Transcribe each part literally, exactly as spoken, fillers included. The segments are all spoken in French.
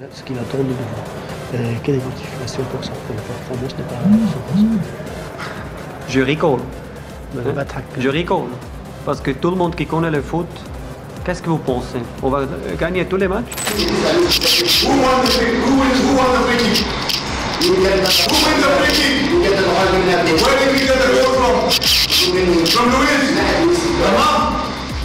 Ce qu'il attend de nous. Euh, quelle identification pour ça? La performance n'est pas cent pour cent. Je rigole. Hein? Je rigole. Parce que tout le monde qui connaît le foot, qu'est-ce que vous pensez? On va gagner tous les matchs? Who won the free Who wins Who won the free kick? You get the Who wins the free kick? You get the Where did we get the goal from? From Luis? Tamam.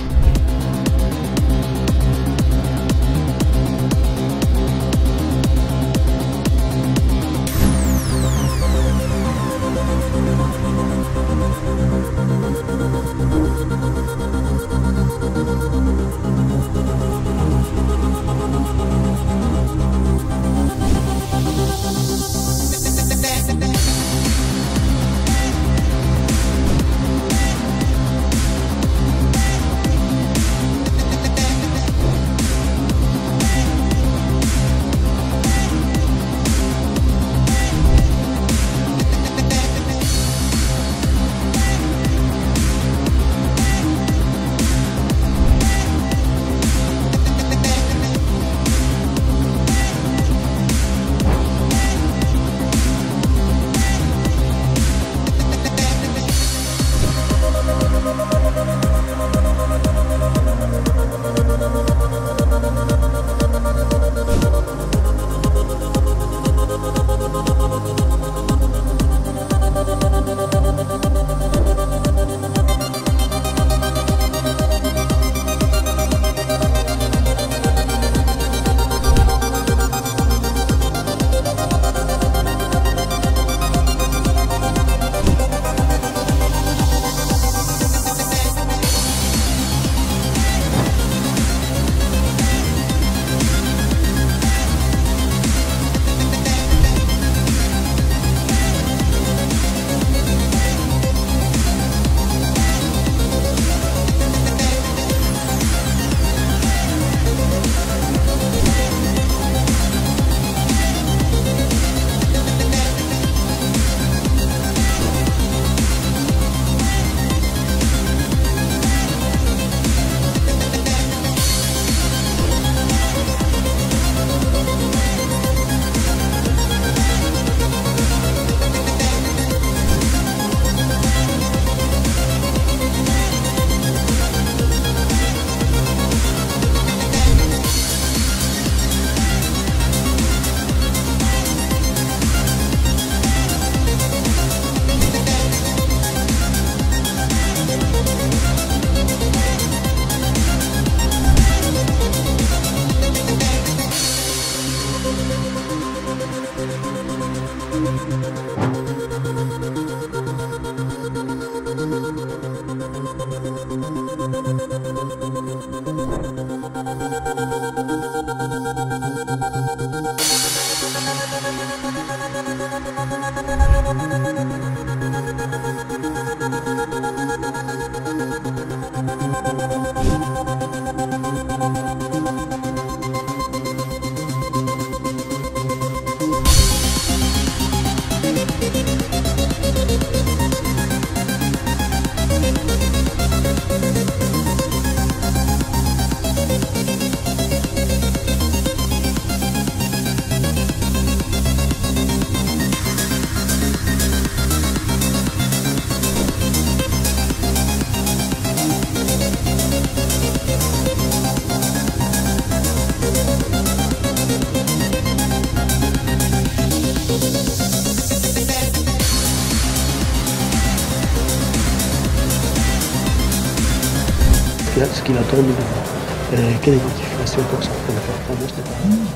Ce qu'il attend de nous. Euh, quelle identification pour ça? La performance n'est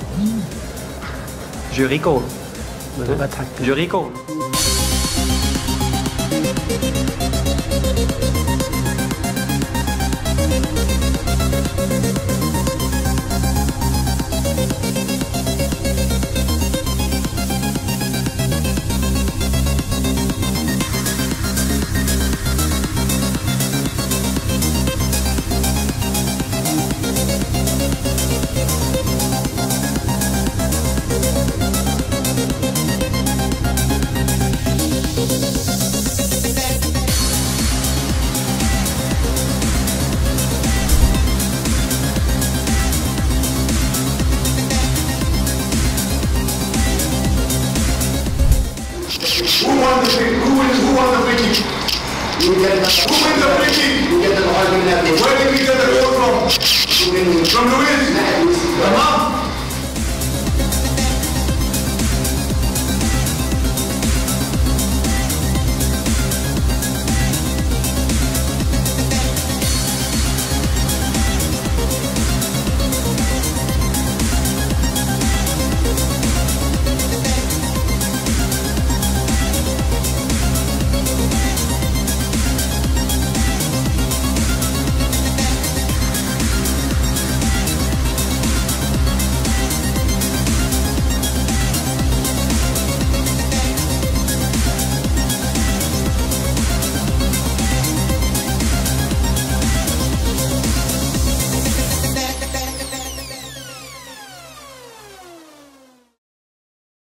pas. Je rigole. Hein? Je rigole. is the, who wins, who won the free kick? Who wins the free kick? Where did we get the goal from? From Luis. Tamam.